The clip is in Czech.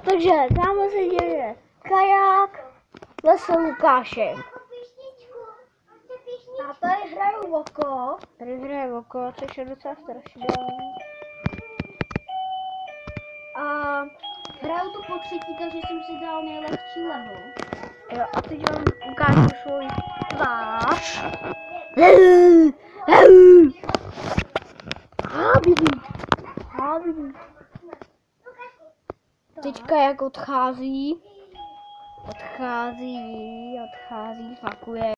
Takže tam se děje kaják s Lukášem. A tady hraju voko. Tady hraje voko, což je docela strašidelné. A hraju to po třetí, takže jsem si dal nejlehčí level. Jo, a teď vám ukážu svůj tvář. Hrabyně. Teďka jak odchází, fakuje.